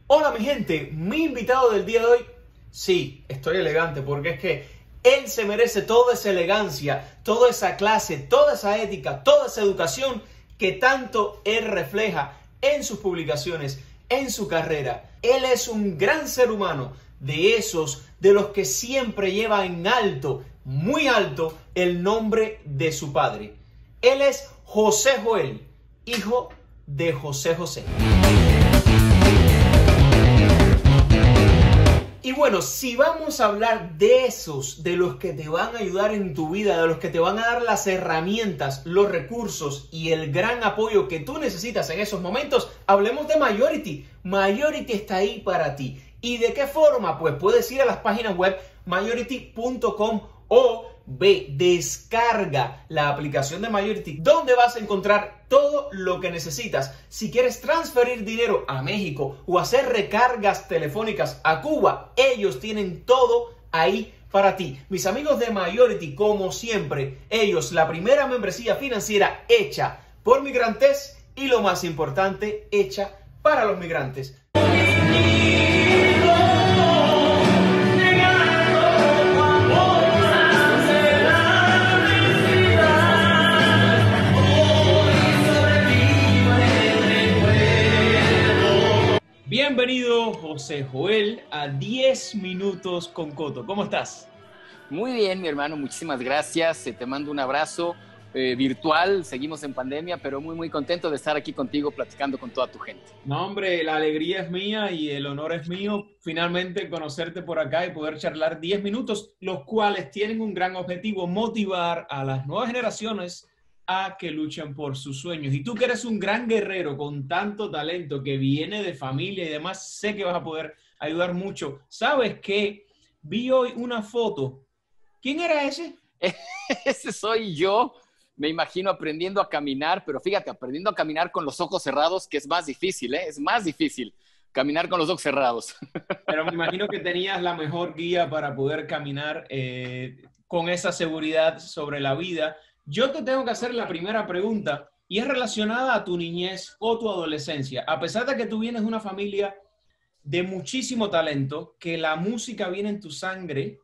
Hola mi gente, mi invitado del día de hoy, sí, estoy elegante porque es que él se merece toda esa elegancia, toda esa clase, toda esa ética, toda esa educación que tanto él refleja en sus publicaciones, en su carrera. Él es un gran ser humano, de esos de los que siempre lleva en alto, muy alto, el nombre de su padre. Él es José Joel, hijo de José José. Y bueno, si vamos a hablar de esos, de los que te van a ayudar en tu vida, de los que te van a dar las herramientas, los recursos y el gran apoyo que tú necesitas en esos momentos, hablemos de Majority. Majority está ahí para ti. ¿Y de qué forma? Pues puedes ir a las páginas web majority.com o descarga la aplicación de Majority, donde vas a encontrar todo lo que necesitas. Si quieres transferir dinero a México o hacer recargas telefónicas a Cuba, ellos tienen todo ahí para ti. Mis amigos de Majority, como siempre, ellos, la primera membresía financiera hecha por migrantes y lo más importante, hecha para los migrantes. Bienvenido, José Joel, a 10 minutos con Coto. ¿Cómo estás? Muy bien, mi hermano, muchísimas gracias. Te mando un abrazo virtual. Seguimos en pandemia, pero muy contento de estar aquí contigo platicando con toda tu gente. No, hombre, la alegría es mía y el honor es mío finalmente conocerte por acá y poder charlar 10 minutos, los cuales tienen un gran objetivo: motivar a las nuevas generaciones a que luchen por sus sueños. Y tú que eres un gran guerrero con tanto talento que viene de familia y demás, sé que vas a poder ayudar mucho. ¿Sabes qué? Vi hoy una foto. ¿Quién era ese? Ese soy yo. Me imagino aprendiendo a caminar, pero fíjate, aprendiendo a caminar con los ojos cerrados, que es más difícil, ¿eh? Es más difícil caminar con los ojos cerrados. Pero me imagino que tenías la mejor guía para poder caminar con esa seguridad sobre la vida. Yo te tengo que hacer la primera pregunta y es relacionada a tu niñez o tu adolescencia. A pesar de que tú vienes de una familia de muchísimo talento, que la música viene en tu sangre,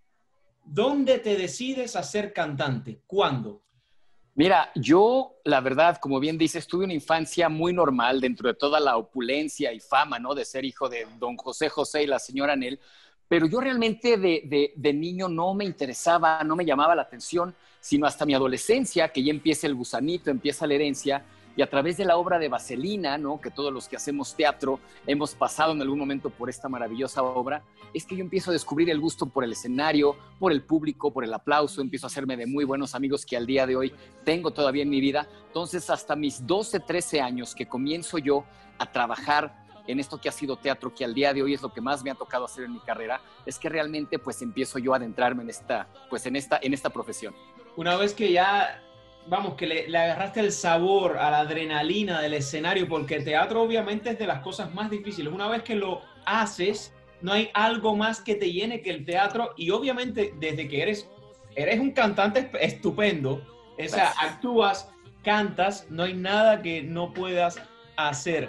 ¿dónde te decides a ser cantante? ¿Cuándo? Mira, yo, la verdad, como bien dices, tuve una infancia muy normal dentro de toda la opulencia y fama, ¿no? De ser hijo de don José José y la señora Anel. Pero yo realmente de niño no me interesaba, no me llamaba la atención, sino hasta mi adolescencia, que ya empieza el gusanito, empieza la herencia, y a través de la obra de Vaselina, ¿no? Que todos los que hacemos teatro hemos pasado en algún momento por esta maravillosa obra, es que yo empiezo a descubrir el gusto por el escenario, por el público, por el aplauso, empiezo a hacerme de muy buenos amigos que al día de hoy tengo todavía en mi vida. Entonces, hasta mis 12, 13 años que comienzo yo a trabajar en esto que ha sido teatro, que al día de hoy es lo que más me ha tocado hacer en mi carrera, es que realmente pues empiezo yo a adentrarme en esta profesión. Una vez que ya, vamos, que le agarraste el sabor a la adrenalina del escenario, porque el teatro obviamente es de las cosas más difíciles. Una vez que lo haces, no hay algo más que te llene que el teatro, y obviamente desde que eres un cantante estupendo, o sea, actúas, cantas, no hay nada que no puedas hacer.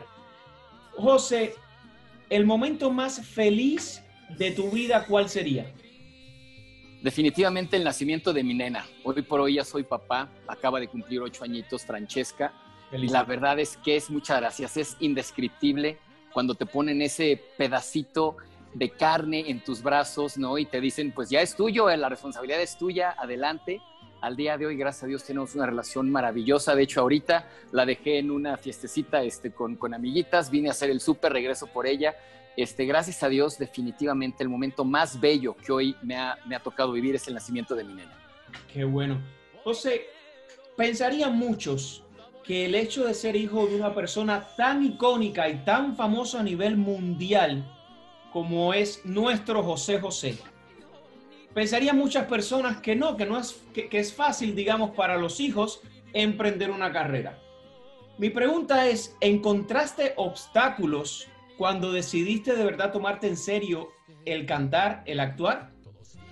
José, el momento más feliz de tu vida, ¿cuál sería? Definitivamente el nacimiento de mi nena. Hoy por hoy ya soy papá, acaba de cumplir 8 añitos, Francesca. Y la verdad es que muchas gracias, es indescriptible cuando te ponen ese pedacito de carne en tus brazos, ¿no? Y te dicen, pues ya es tuyo, la responsabilidad es tuya, adelante. Al día de hoy, gracias a Dios, tenemos una relación maravillosa. De hecho, ahorita la dejé en una fiestecita con amiguitas, vine a hacer el súper, regreso por ella. Gracias a Dios, definitivamente el momento más bello que hoy me ha tocado vivir es el nacimiento de mi nena. Qué bueno. José, pensarían muchos que el hecho de ser hijo de una persona tan icónica y tan famosa a nivel mundial como es nuestro José José, pensarían muchas personas que es fácil, digamos, para los hijos emprender una carrera. Mi pregunta es, ¿encontraste obstáculos cuando decidiste de verdad tomarte en serio el cantar, el actuar?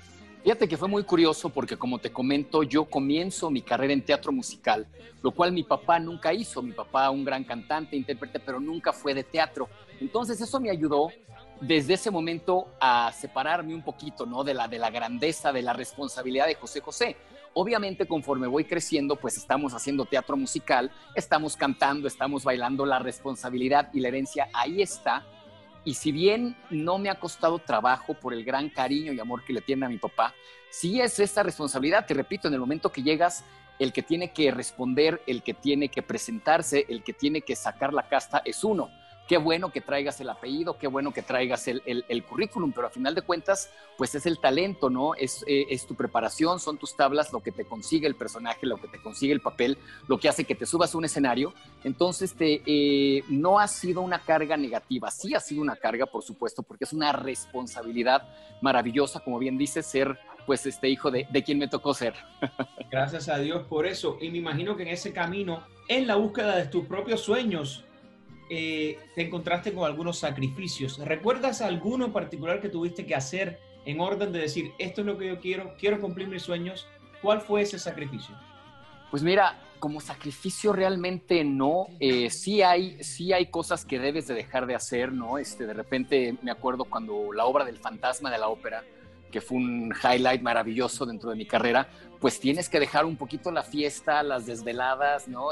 Fíjate que fue muy curioso porque, como te comento, yo comienzo mi carrera en teatro musical, lo cual mi papá nunca hizo. Mi papá, un gran cantante, intérprete, pero nunca fue de teatro. Entonces eso me ayudó desde ese momento a separarme un poquito, ¿no? De la grandeza, de la responsabilidad de José José. Obviamente, conforme voy creciendo, pues estamos haciendo teatro musical, estamos cantando, estamos bailando, la responsabilidad y la herencia ahí está. Y si bien no me ha costado trabajo por el gran cariño y amor que le tiene a mi papá, sí es esta responsabilidad. Te repito, en el momento que llegas, el que tiene que responder, el que tiene que presentarse, el que tiene que sacar la casta es uno. Qué bueno que traigas el apellido, qué bueno que traigas el currículum, pero a final de cuentas, pues es el talento, ¿no? Es tu preparación, son tus tablas, lo que te consigue el personaje, lo que te consigue el papel, lo que hace que te subas a un escenario. Entonces, no ha sido una carga negativa, sí ha sido una carga, por supuesto, porque es una responsabilidad maravillosa, como bien dices, ser pues hijo de quien me tocó ser. Gracias a Dios por eso. Y me imagino que en ese camino, en la búsqueda de tus propios sueños, te encontraste con algunos sacrificios. ¿Recuerdas alguno en particular que tuviste que hacer en orden de decir, esto es lo que yo quiero cumplir mis sueños? ¿Cuál fue ese sacrificio? Pues mira, como sacrificio realmente no. Sí hay cosas que debes de dejar de hacer, ¿no? De repente me acuerdo cuando la obra del Fantasma de la Ópera, que fue un highlight maravilloso dentro de mi carrera, pues tienes que dejar un poquito la fiesta, las desveladas, ¿no?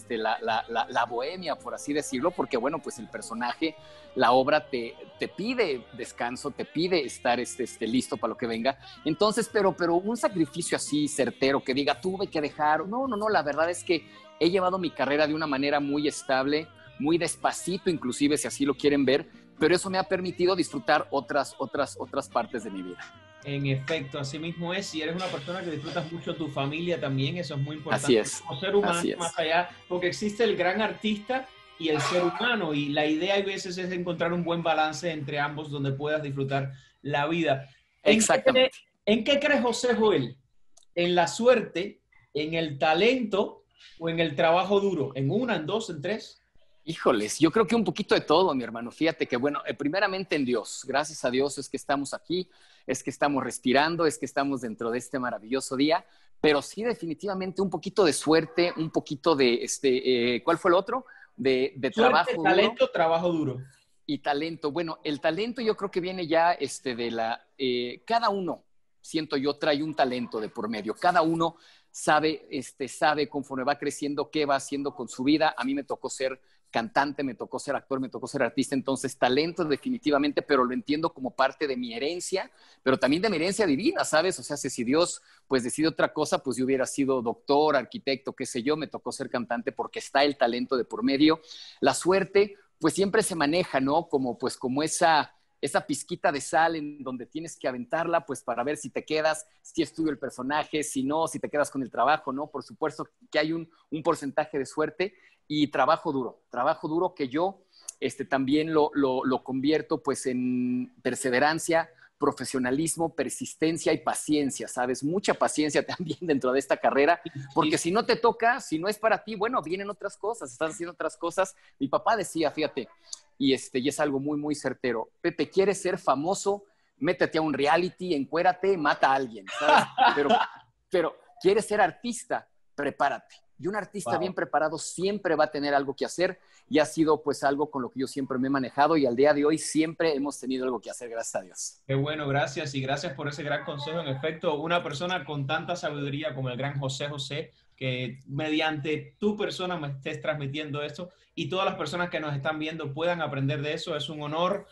La bohemia, por así decirlo, porque bueno, pues el personaje, la obra te pide descanso, te pide estar listo para lo que venga. Entonces, pero un sacrificio así certero, que diga, tuve que dejar, no, la verdad es que he llevado mi carrera de una manera muy estable, muy despacito, inclusive, si así lo quieren ver, pero eso me ha permitido disfrutar otras partes de mi vida. En efecto, así mismo es. Si eres una persona que disfrutas mucho tu familia también, eso es muy importante. Así es. Como ser humano, más allá, porque existe el gran artista y el ser humano, y la idea a veces es encontrar un buen balance entre ambos donde puedas disfrutar la vida. Exactamente. ¿En qué crees, José Joel? ¿En la suerte, en el talento o en el trabajo duro? ¿En una, en dos, en tres? Híjoles, yo creo que un poquito de todo, mi hermano. Fíjate que, bueno, primeramente en Dios. Gracias a Dios es que estamos aquí, es que estamos respirando, es que estamos dentro de este maravilloso día. Pero sí, definitivamente un poquito de suerte, un poquito de, ¿cuál fue el otro? De Suerte, trabajo duro. Talento, trabajo duro. Y talento. Bueno, el talento yo creo que viene ya cada uno, siento yo, trae un talento de por medio. Cada uno sabe conforme va creciendo qué va haciendo con su vida. A mí me tocó ser cantante, me tocó ser actor, me tocó ser artista, entonces talento definitivamente, pero lo entiendo como parte de mi herencia, pero también de mi herencia divina, ¿sabes? O sea, si Dios pues decide otra cosa, pues yo hubiera sido doctor, arquitecto, qué sé yo, me tocó ser cantante porque está el talento de por medio. La suerte, pues siempre se maneja, ¿no? Como esa pizquita de sal en donde tienes que aventarla, pues para ver si te quedas, si es tuyo el personaje, si no, si te quedas con el trabajo, ¿no? Por supuesto que hay un porcentaje de suerte y trabajo duro que yo también lo convierto pues en perseverancia, profesionalismo, persistencia y paciencia, ¿sabes? Mucha paciencia también dentro de esta carrera, porque si no te toca, si no es para ti, bueno, vienen otras cosas, estás haciendo otras cosas. Mi papá decía, fíjate, y es algo muy, muy certero, Pepe, ¿quieres ser famoso? Métete a un reality, encuérate, mata a alguien, ¿sabes? Pero ¿quieres ser artista? Prepárate. Y un artista bien preparado siempre va a tener algo que hacer, y ha sido pues algo con lo que yo siempre me he manejado, y al día de hoy siempre hemos tenido algo que hacer, gracias a Dios. Qué bueno, gracias, y gracias por ese gran consejo. En efecto, una persona con tanta sabiduría como el gran José José, que mediante tu persona me estés transmitiendo esto y todas las personas que nos están viendo puedan aprender de eso, es un honor.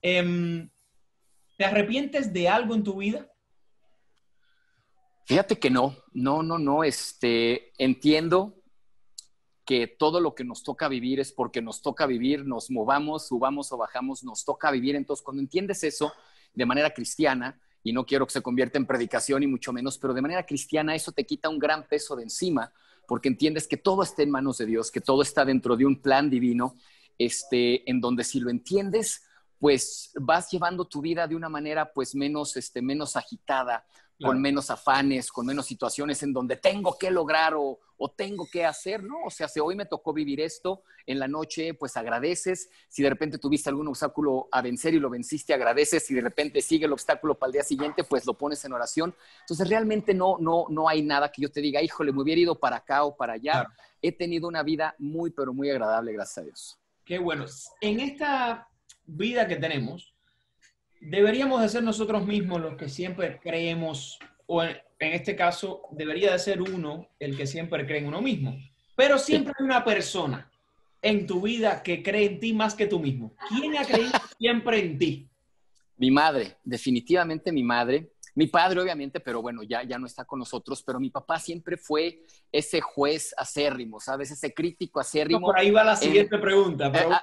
¿Te arrepientes de algo en tu vida? Fíjate que no. Entiendo que todo lo que nos toca vivir es porque nos toca vivir, nos movamos, subamos o bajamos, nos toca vivir. Entonces, cuando entiendes eso de manera cristiana, y no quiero que se convierta en predicación y mucho menos, pero de manera cristiana eso te quita un gran peso de encima, porque entiendes que todo está en manos de Dios, que todo está dentro de un plan divino, en donde si lo entiendes, pues vas llevando tu vida de una manera pues menos agitada, Claro. con menos afanes, con menos situaciones en donde tengo que lograr o tengo que hacer, ¿no? O sea, si hoy me tocó vivir esto, en la noche, pues agradeces. Si de repente tuviste algún obstáculo a vencer y lo venciste, agradeces. Si de repente sigue el obstáculo para el día siguiente, pues lo pones en oración. Entonces, realmente no hay nada que yo te diga, híjole, me hubiera ido para acá o para allá. Claro. He tenido una vida muy, pero muy agradable, gracias a Dios. Qué bueno. En esta vida que tenemos, deberíamos de ser nosotros mismos los que siempre creemos, o en este caso, debería de ser uno el que siempre cree en uno mismo. Pero siempre hay una persona en tu vida que cree en ti más que tú mismo. ¿Quién ha creído siempre en ti? Mi madre, definitivamente mi madre. Mi padre, obviamente, pero bueno, ya no está con nosotros, pero mi papá siempre fue ese juez acérrimo, ¿sabes? Ese crítico acérrimo. Por ahí va la siguiente pregunta. Pero...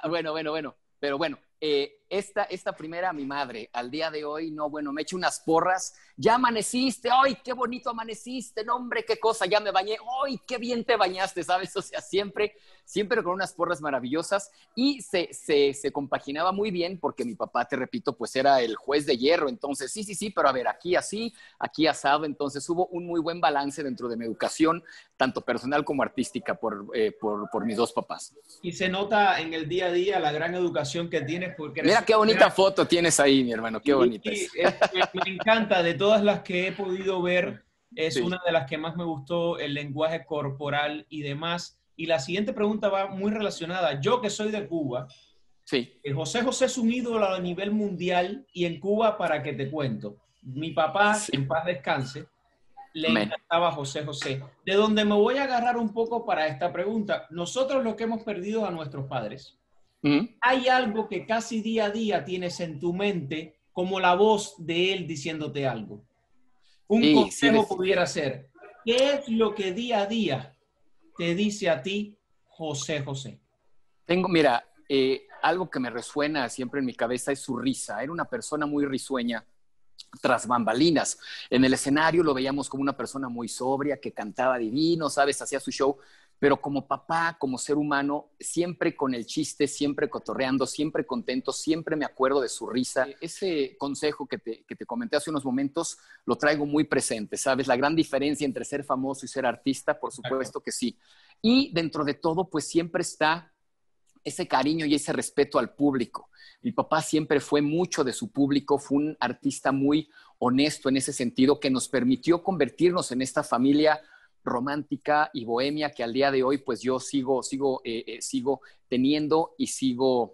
Bueno. Esta primera, mi madre, al día de hoy, no, bueno, me echo unas porras. Ya amaneciste, ¡ay, qué bonito amaneciste! No, hombre, qué cosa, ya me bañé, ¡ay, qué bien te bañaste! ¿Sabes? O sea, siempre con unas porras maravillosas y se compaginaba muy bien porque mi papá, te repito, pues era el juez de hierro. Entonces, sí, pero a ver, aquí así, aquí asado. Entonces, hubo un muy buen balance dentro de mi educación, tanto personal como artística, por mis dos papás. Y se nota en el día a día la gran educación que tienes. Porque mira qué bonita foto tienes ahí, mi hermano, qué bonita es. Me encanta, de todas las que he podido ver, es una de las que más me gustó, el lenguaje corporal y demás. Y la siguiente pregunta va muy relacionada. Yo que soy de Cuba, José José es un ídolo a nivel mundial y en Cuba, para que te cuento, mi papá, en paz descanse, le encantaba José José. De donde me voy a agarrar un poco para esta pregunta, nosotros los que hemos perdido a nuestros padres, ¿hay algo que casi día a día tienes en tu mente como la voz de él diciéndote algo? Un consejo pudiera ser, ¿qué es lo que día a día te dice a ti José José? Mira, algo que me resuena siempre en mi cabeza es su risa. Era una persona muy risueña tras bambalinas. En el escenario lo veíamos como una persona muy sobria, que cantaba divino, ¿sabes? Hacía su show, pero como papá, como ser humano, siempre con el chiste, siempre cotorreando, siempre contento, siempre me acuerdo de su risa. Ese consejo que te comenté hace unos momentos lo traigo muy presente, ¿sabes? La gran diferencia entre ser famoso y ser artista, por supuesto que sí. Y dentro de todo, pues siempre está ese cariño y ese respeto al público. Mi papá siempre fue mucho de su público, fue un artista muy honesto en ese sentido, que nos permitió convertirnos en esta familia romántica y bohemia que al día de hoy pues yo sigo teniendo y sigo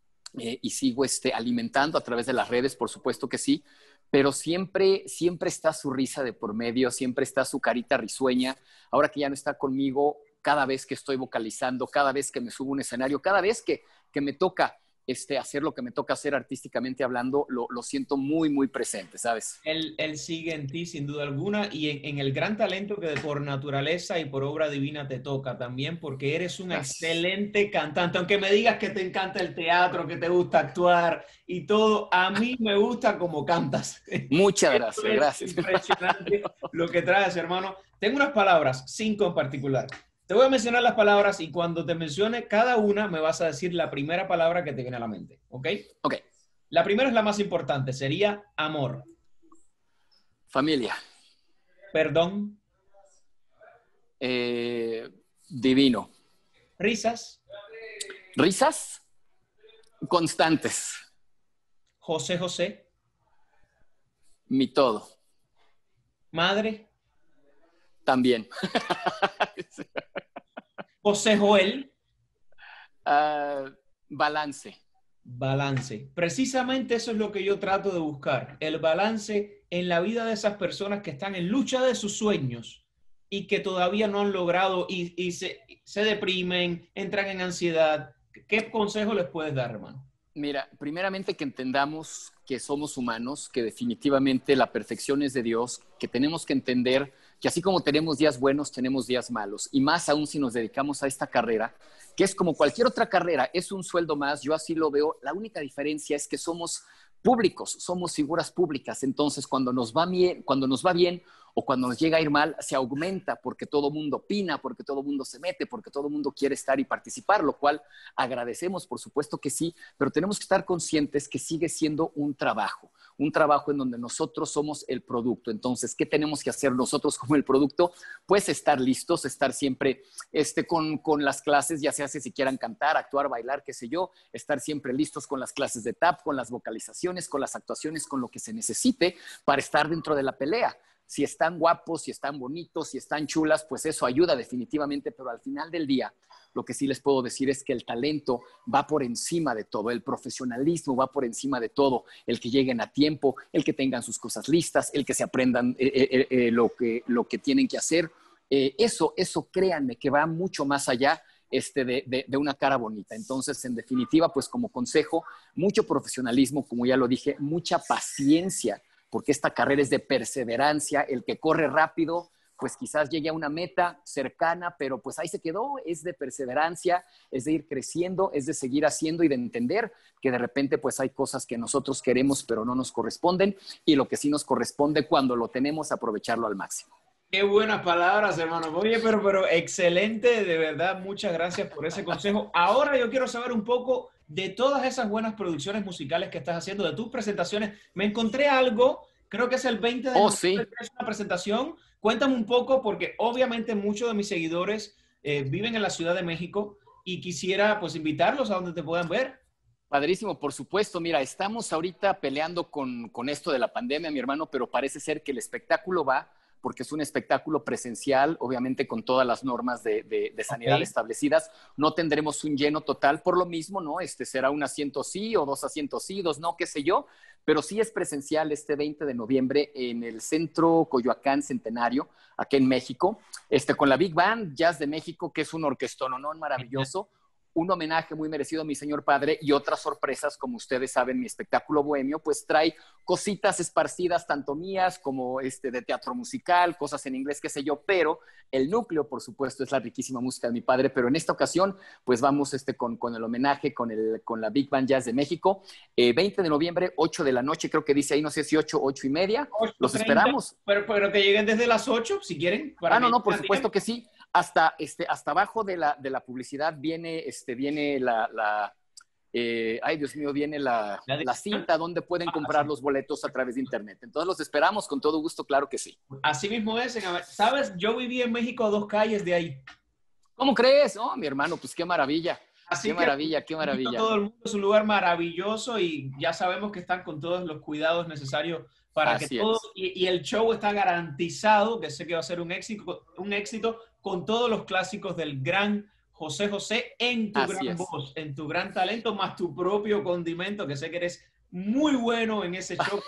alimentando a través de las redes, por supuesto que sí, pero siempre está su risa de por medio, siempre está su carita risueña. Ahora que ya no está conmigo, cada vez que estoy vocalizando, cada vez que me subo a un escenario, cada vez que me toca hacer lo que me toca hacer artísticamente hablando, lo siento muy, muy presente, ¿sabes? Él sigue en ti, sin duda alguna, y en el gran talento que por naturaleza y por obra divina te toca también, porque eres un excelente cantante. Aunque me digas que te encanta el teatro, que te gusta actuar y todo, a mí me gusta cómo cantas. Muchas gracias, gracias. Impresionante lo que traes, hermano. Tengo unas palabras, 5 en particular. Te voy a mencionar las palabras y cuando te mencione cada una me vas a decir la primera palabra que te viene a la mente, ¿ok? Ok. La primera es la más importante, sería amor. Familia. Perdón. Divino. Risas. Risas constantes. José José. Mi todo. Madre. También. José Joel. Balance. Balance. Precisamente eso es lo que yo trato de buscar. El balance en la vida de esas personas que están en lucha de sus sueños y que todavía no han logrado y se deprimen, entran en ansiedad. ¿Qué consejo les puedes dar, hermano? Mira, primeramente que entendamos que somos humanos, que definitivamente la perfección es de Dios, que tenemos que entender que así como tenemos días buenos, tenemos días malos. Y más aún si nos dedicamos a esta carrera, que es como cualquier otra carrera, es un sueldo más, yo así lo veo. La única diferencia es que somos públicos, somos figuras públicas. Entonces, cuando nos va bien o cuando nos llega a ir mal, se aumenta porque todo mundo opina, porque todo mundo se mete, porque todo mundo quiere estar y participar, lo cual agradecemos, por supuesto que sí, pero tenemos que estar conscientes que sigue siendo un trabajo. un trabajo en donde nosotros somos el producto. Entonces, ¿qué tenemos que hacer nosotros como el producto? Pues estar listos, estar siempre con las clases, ya sea si quieran cantar, actuar, bailar, qué sé yo, estar siempre listos con las clases de tap, con las vocalizaciones, con las actuaciones, con lo que se necesite para estar dentro de la pelea. Si están guapos, si están bonitos, si están chulas, pues eso ayuda definitivamente, pero al final del día, lo que sí les puedo decir es que el talento va por encima de todo, el profesionalismo va por encima de todo, el que lleguen a tiempo, el que tengan sus cosas listas, el que se aprendan lo que tienen que hacer. Eso, créanme, que va mucho más allá de una cara bonita. Entonces, en definitiva, pues como consejo, mucho profesionalismo, como ya lo dije, mucha paciencia, porque esta carrera es de perseverancia. El que corre rápido, pues quizás llegue a una meta cercana, pero pues ahí se quedó. Es de perseverancia, es de ir creciendo, es de seguir haciendo y de entender que de repente pues hay cosas que nosotros queremos pero no nos corresponden, y lo que sí nos corresponde, cuando lo tenemos, aprovecharlo al máximo. Qué buenas palabras, hermano. Oye, pero excelente, de verdad, muchas gracias por ese consejo. Ahora yo quiero saber un poco de todas esas buenas producciones musicales que estás haciendo, de tus presentaciones. Me encontré algo, creo que es el 20 de noviembre, sí. Es una presentación. Cuéntame un poco, porque obviamente muchos de mis seguidores viven en la Ciudad de México y quisiera pues invitarlos a donde te puedan ver. Padrísimo, por supuesto. Mira, estamos ahorita peleando con esto de la pandemia, mi hermano, pero parece ser que el espectáculo va, porque es un espectáculo presencial, obviamente con todas las normas de sanidad establecidas. No tendremos un lleno total por lo mismo, ¿no? Será un asiento sí o 2 asientos sí, 2 no, qué sé yo, pero sí es presencial este 20 de noviembre en el Centro Coyoacán Centenario, aquí en México, con la Big Band Jazz de México, que es un orquestononón maravilloso. Un homenaje muy merecido a mi señor padre y otras sorpresas. Como ustedes saben, mi espectáculo bohemio pues trae cositas esparcidas, tanto mías como de teatro musical, cosas en inglés, qué sé yo, pero el núcleo, por supuesto, es la riquísima música de mi padre. Pero en esta ocasión pues vamos con el homenaje, con la Big Band Jazz de México, 20 de noviembre, 8 de la noche, creo que dice ahí, no sé si 8, 8 y media. 8:30, los esperamos. Pero que lleguen desde las 8, si quieren. No, por supuesto que sí. Hasta abajo de la publicidad viene ay, Dios mío, viene la cinta donde pueden comprar los boletos a través de internet. Entonces los esperamos con todo gusto, claro que sí. Así mismo es. ¿Sabes? Yo viví en México a 2 calles de ahí. ¿Cómo crees? Oh, mi hermano, pues qué maravilla. Qué maravilla. Todo el mundo es un lugar maravilloso y ya sabemos que están con todos los cuidados necesarios para que todo, y el show está garantizado, que sé que va a ser un éxito con todos los clásicos del gran José José en tu gran voz, en tu gran talento, más tu propio condimento, que sé que eres muy bueno en ese show.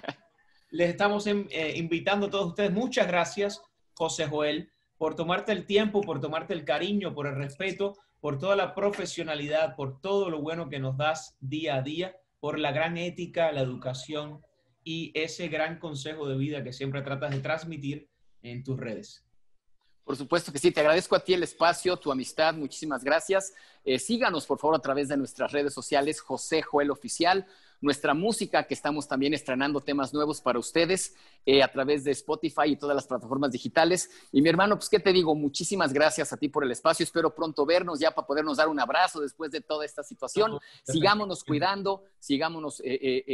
Les estamos invitando a todos ustedes. Muchas gracias, José Joel, por tomarte el tiempo, por tomarte el cariño, por el respeto, por toda la profesionalidad, por todo lo bueno que nos das día a día, por la gran ética, la educación y ese gran consejo de vida que siempre tratas de transmitir en tus redes. Por supuesto que sí, te agradezco a ti el espacio, tu amistad, muchísimas gracias. Síganos, por favor, a través de nuestras redes sociales, José Joel Oficial. Nuestra música, que estamos también estrenando temas nuevos para ustedes a través de Spotify y todas las plataformas digitales. Y mi hermano, pues, ¿qué te digo? Muchísimas gracias a ti por el espacio. Espero pronto vernos ya para podernos dar un abrazo después de toda esta situación. Sigámonos cuidando, sigámonos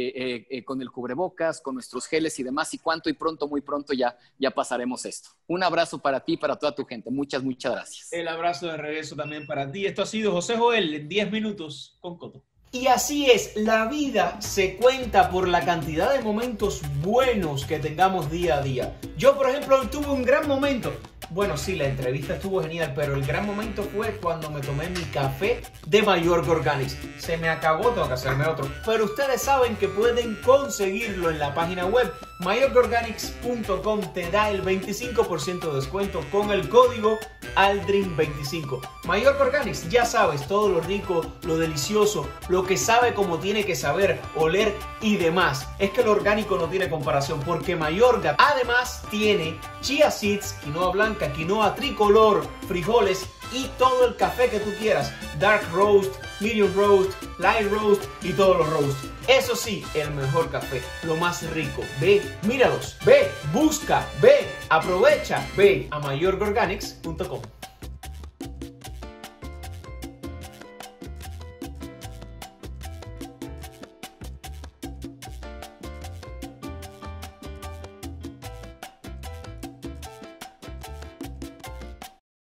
con el cubrebocas, con nuestros geles y demás. Y pronto, muy pronto ya pasaremos esto. Un abrazo para ti y para toda tu gente. Muchas gracias. El abrazo de regreso también para ti. Esto ha sido José Joel en 10 minutos con Coto. Y así es, la vida se cuenta por la cantidad de momentos buenos que tengamos día a día. Yo, por ejemplo, tuve un gran momento. Bueno, sí, la entrevista estuvo genial, pero el gran momento fue cuando me tomé mi café de Mallorca Organics. Se me acabó, tengo que hacerme otro. Pero ustedes saben que pueden conseguirlo en la página web. MallorcaOrganics.com te da el 25% de descuento con el código ALDRIN25. Mallorca Organics, ya sabes, todo lo rico, lo delicioso, lo que sabe como tiene que saber, oler y demás. Es que lo orgánico no tiene comparación, porque Mallorca además tiene chia seeds, quinoa blanca, quinoa tricolor, frijoles y todo el café que tú quieras. Dark roast, medium roast, light roast y todos los roast. Eso sí, el mejor café, lo más rico. Ve, míralos, ve, busca, ve, aprovecha, ve a MallorcaOrganics.com.